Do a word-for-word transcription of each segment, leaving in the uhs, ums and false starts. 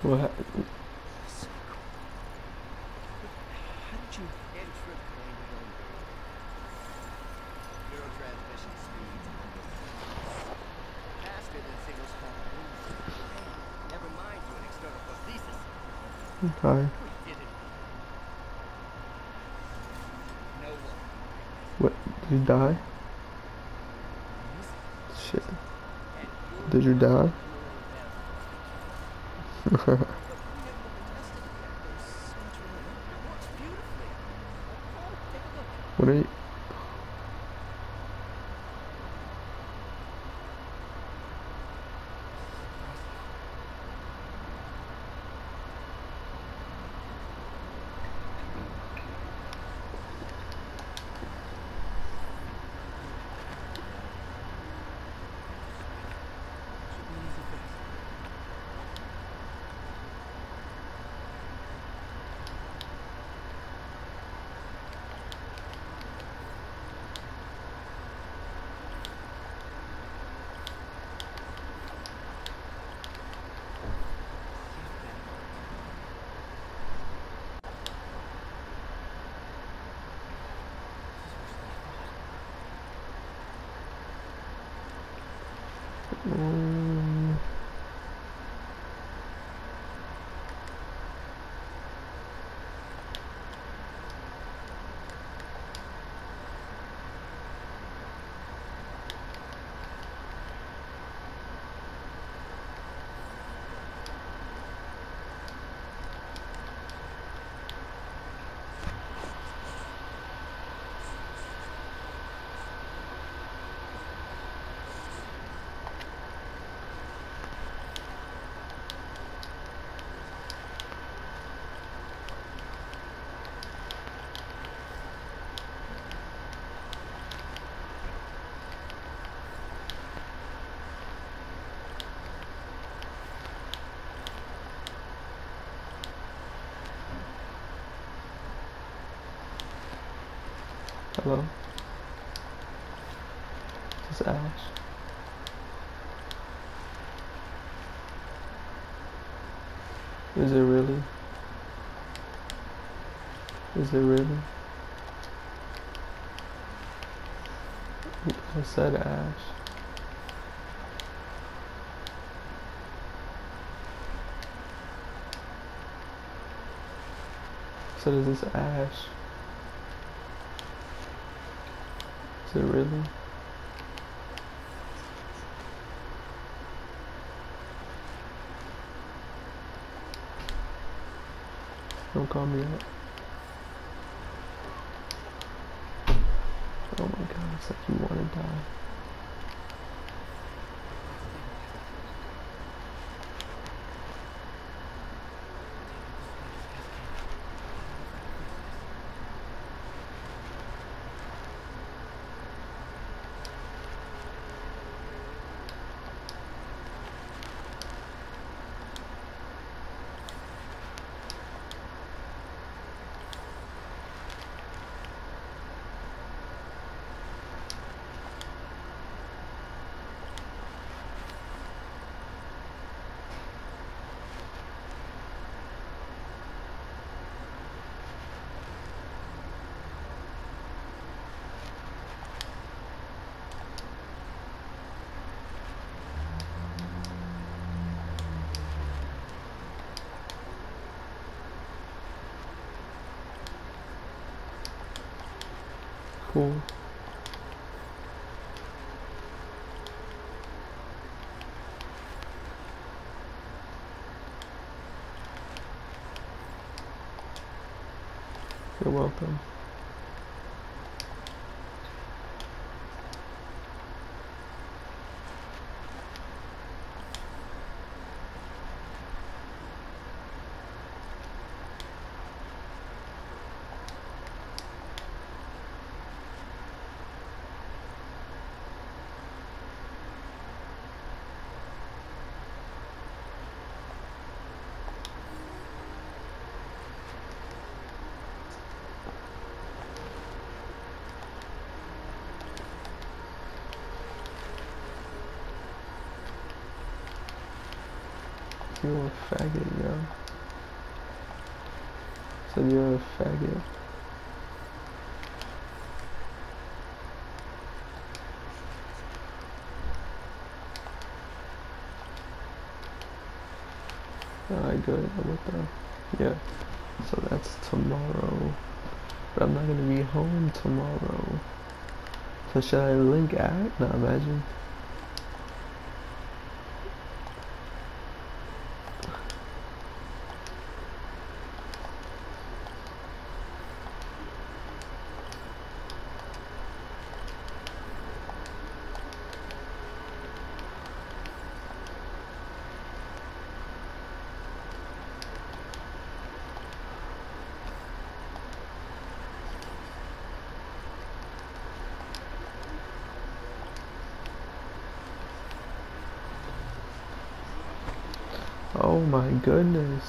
What? So cool. But how did you intraplane your own girl? Neurotransmission speeds ridiculous. Faster than single-spot laser. Hey, never mind doing external prosthesis. Hi. We did it. No one can mess What? with me. Did you die? Yes. Shit. And you'll Did you work die? more than fine. But we haven't even tested it yet. There's so much more to learn. It works beautifully. Uh, come on, take a look. What are you? This is impressive. Should be an easy fix. Save that mark. This is worse than I thought. Um, Hello? This is Ash. Is it really? Is it really? I said Ash. I said, is this Ash? Is it really? Don't call me out. Oh my god, it's like you want to die. Stabilize it. Take out the spiders cascade. That'll be for anaesthesis. Cool. You're welcome. you're a faggot, yo. Said you're a faggot. Alright, good. I'm with that. Yeah. So that's tomorrow. But I'm not gonna be home tomorrow. So should I link at? Nah, imagine. Oh my goodness.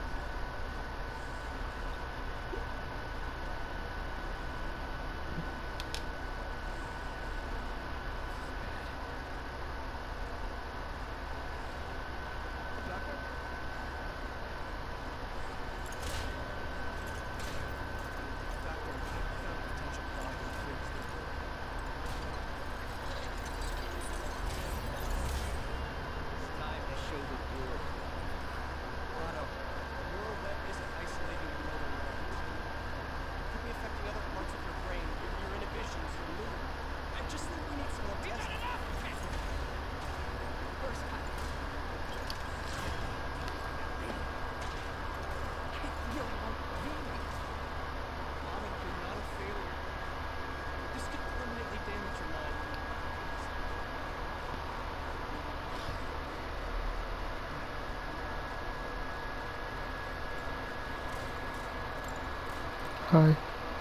Hi.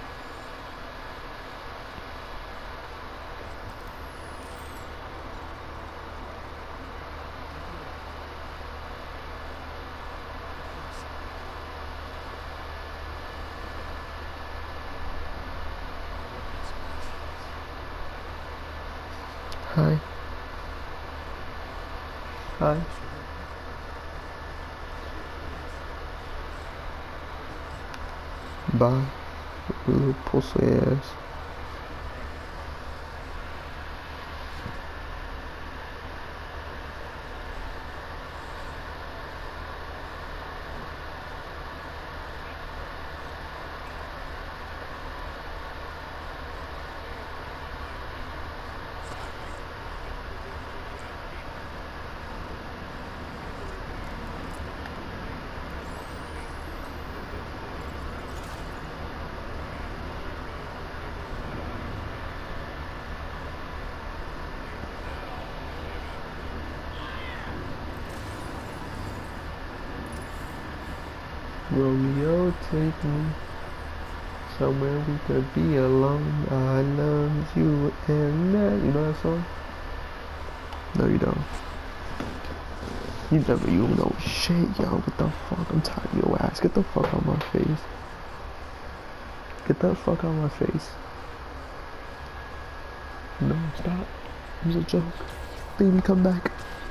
Hi. Hi. Bye. Little pussy ass. Romeo, take me somewhere we could be alone. I love you and that. You know that song? No, you don't. You never, you know shit, yo. What the fuck? I'm tired of your ass. Get the fuck out my face. Get the fuck out my face. No, stop. It was a joke. Baby, come back.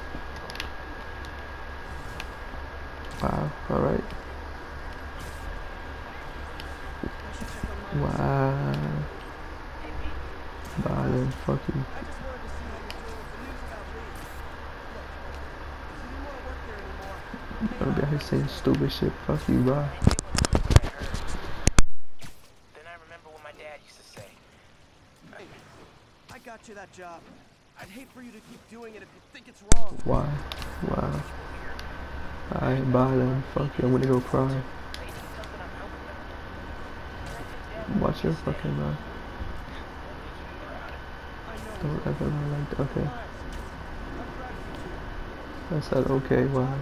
Wow, alright. Wow. Bye then, fuck you. I'm gonna be out here saying stupid shit. Fuck you, bye. Then I remember what my dad used to say. Hey, I got you that job. I'd hate for you to keep doing it if you think it's wrong. Why? Wow. Alright, bye then. Fuck you. I'm gonna go cry. Watch your fucking mouth. Don't ever like that. Okay. I said okay, why?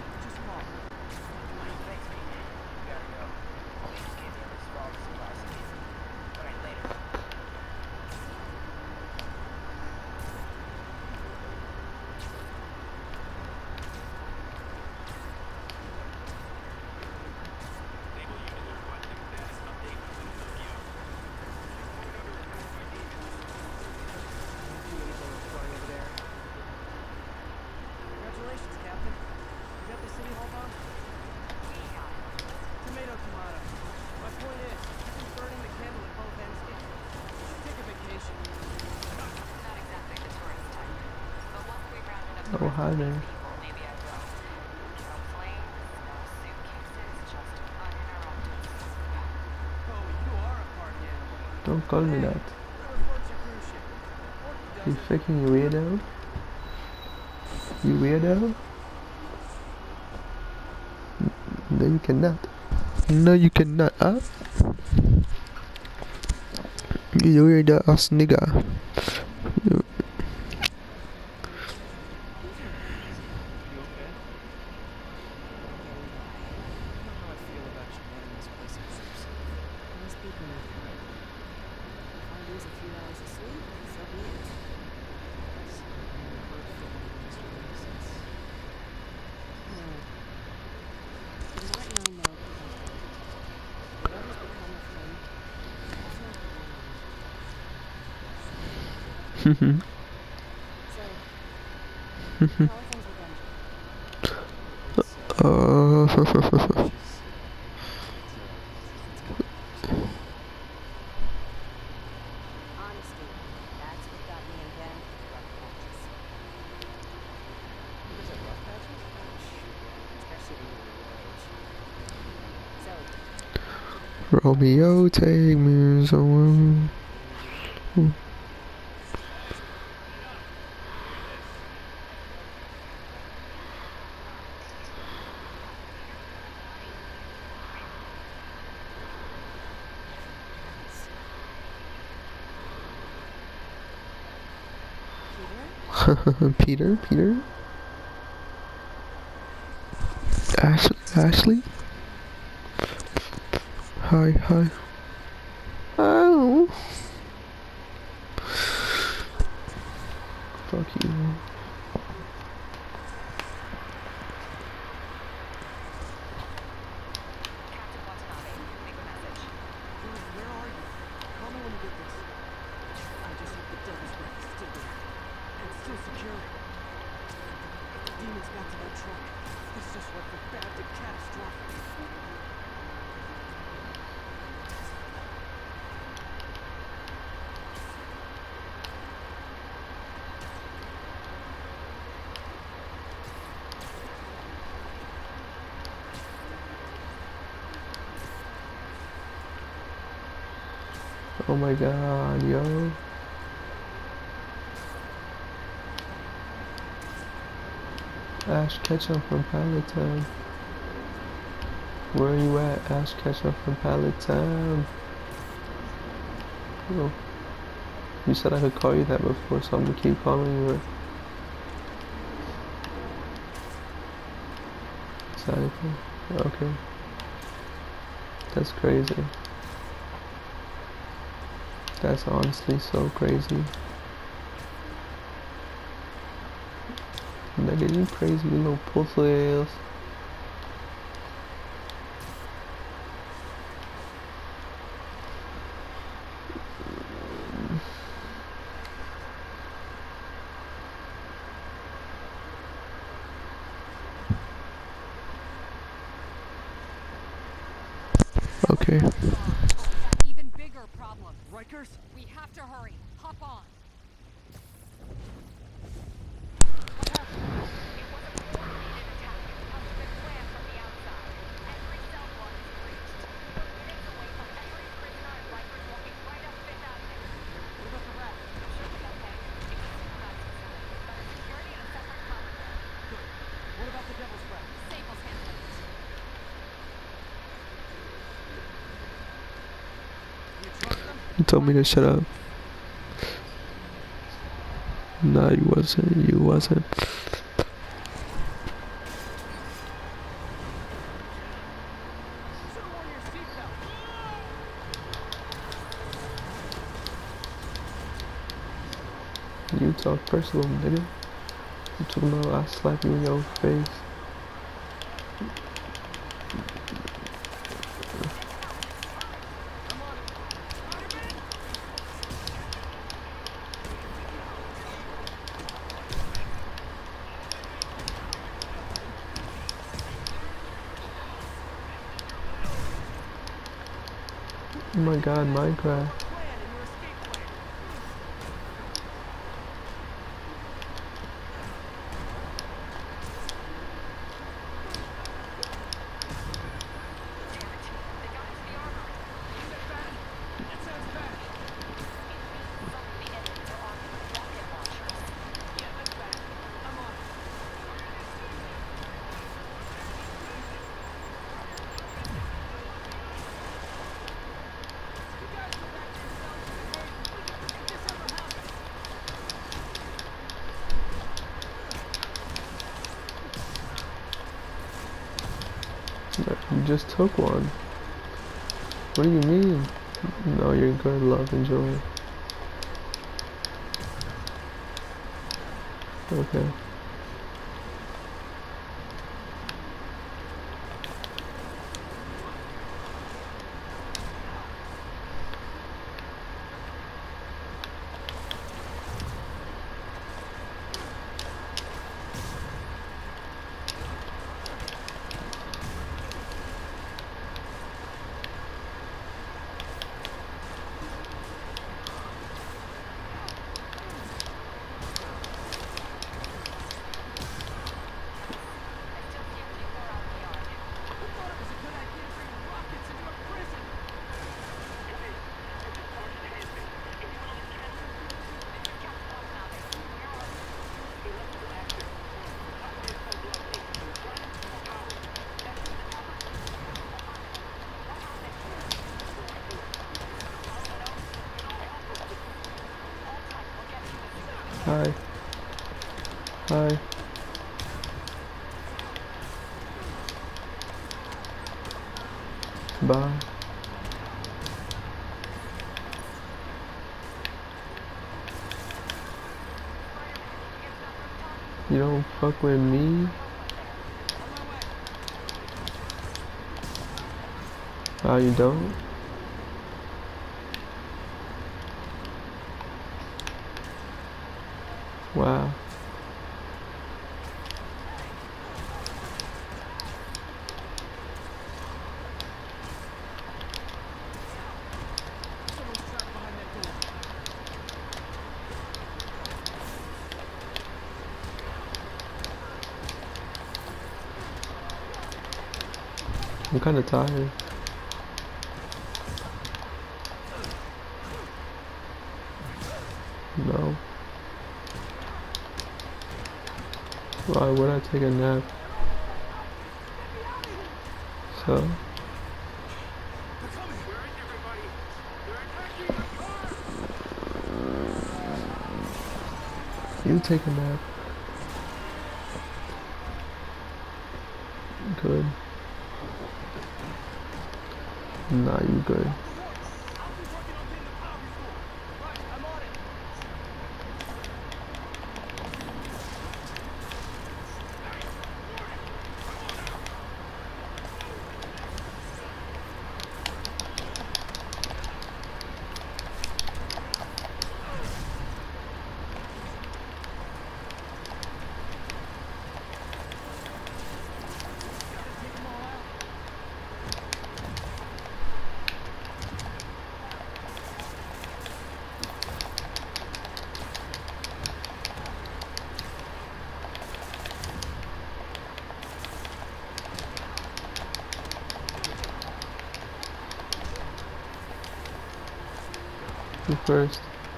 Oh, hi there. Maybe I will. No planes, no suitcases, just uninterrupted cinema. Chloe, you are a party animal. Don't call me Hey, that. whatever floats your cruise ship. Porky does You it. freaking weirdo. You weirdo. No, you cannot. No, you cannot. Huh? You weirdo ass nigga. You- You okay? I don't know how I feel about you letting this place by yourself. I was speaking with you. If I lose a few hours of sleep, so be it. That's a more hurtful way to answer than makes sense. No. From what I know, Professor, whatever's become of him, it's not the one I want to talk to. So, how are things with M J? It's, uh, Uh, she's, it's, uh, it's complicated. Honesty. That's what got me and Ben through the rough patches. You guys have rough patches? Sure, especially when you were your age. Zoe, Romeo, take me somewhere. Peter? Peter, Peter. Ashley, Ashley. Hi, hi. Oh. Fuck you. Captain Watanabe, leave a message. Chloe, where are you? Call me when you get this. I just hope the Devil's Breath is still there. And still secure. If the demons got to that truck, this just went from bad to catastrophic. Oh my god, yo. Ash Ketchum from Pallet Town. Where are you at, Ash Ketchum from Pallet Town? Oh. You said I could call you that before, so I'm gonna keep calling you it. Is that anything? Okay. That's crazy. That's honestly so crazy. Nigga, you crazy, you little pussy ass. Okay. Even bigger problem. Rikers? We have to hurry. Hop on. It was a coordinated attack. A swift plan from the outside. Every cell block is breached. We're minutes away from every prisoner and Rikers walking right up Fifth Avenue. What about the rat? She'll be okay. It's a supervised facility. Better security and a separate common there. Good. What about the Devil's Breath? Sable's handling it. You trust them? You told me to shut up. Nah, you wasn't. You wasn't. Should've worn your seatbelt. You talk personal, nigga. You talking about I slap you in your face. I'm on it. Oh my god, Minecraft. Plan and your escape plan. You just took one. What do you mean? No, you're good, love, enjoy. Okay. Hi. Hi. Bye. You don't fuck with me? Oh, you don't? Wow. I'm kinda tired. No. Why would I take a nap? So? You take a nap. Good. Nah, you good. You first.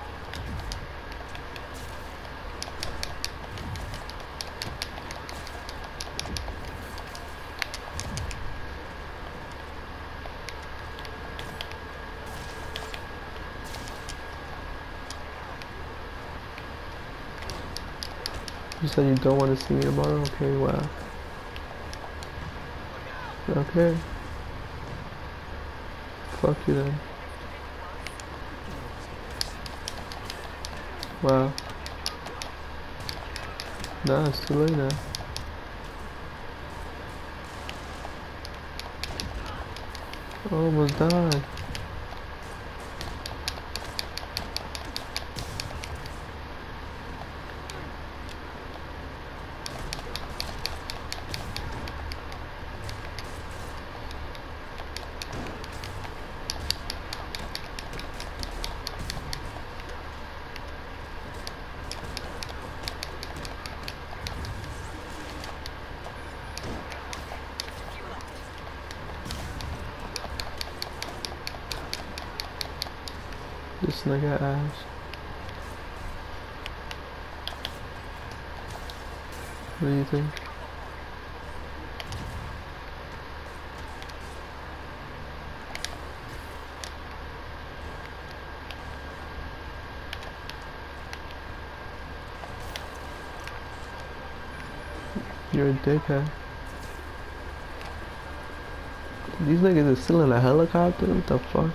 You said you don't want to see me tomorrow? Okay, wow. Okay. Fuck you then. Wow. Nah, it's too late now. I almost died. This nigga ass. What do you think? You're a dickhead. These niggas is still in a helicopter? What the fuck?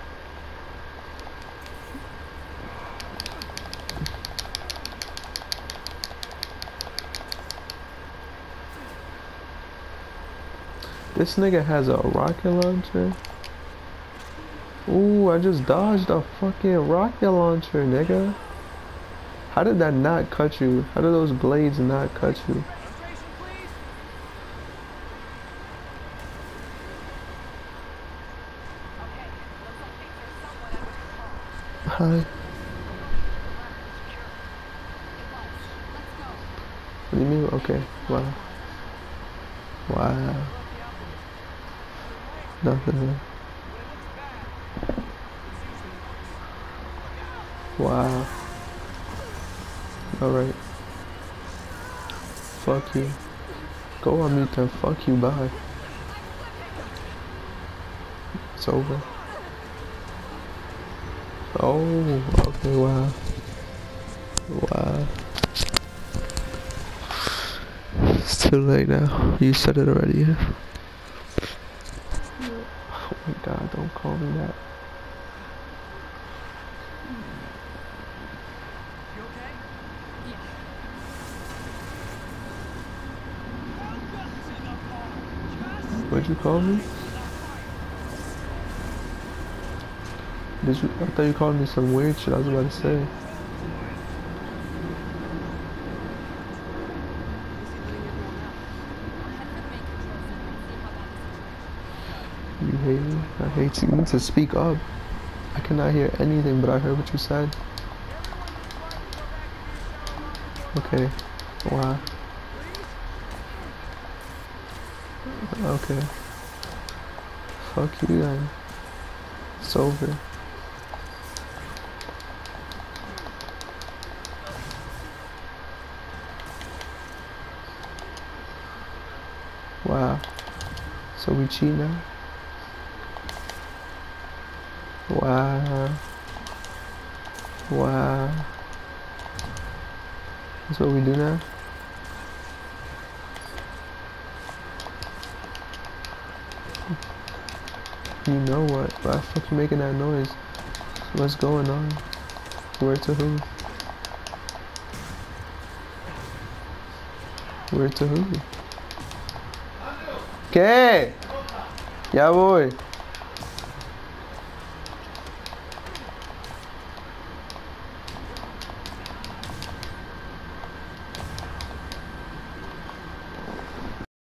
This nigga has a rocket launcher? Ooh, I just dodged a fucking rocket launcher, nigga. How did that not cut you? How did those blades not cut you? Registration, please. Okay, looks like things are somewhat under control. Hi. The ladder is secure. It was. Let's go. What do you mean? Okay. Wow. Wow. Nothing. Wow. Alright. Fuck you. Go on mute then. Fuck you. Bye. It's over. Oh, okay, wow. Wow. It's too late now. You said it already. Oh my god, don't call me that. You okay? What'd you call me? Did you? I thought you called me some weird shit. I was about to say. You hate me? I hate you. You need to speak up. I cannot hear anything, but I heard what you said. Okay. Wow. Okay. Fuck you then. It's over. Wow. So we cheat now? Wow. Wow. That's what we do now? You know what? Why the fuck you making that noise? What's going on? Where to who? Where to who? ¿Qué? Ya voy.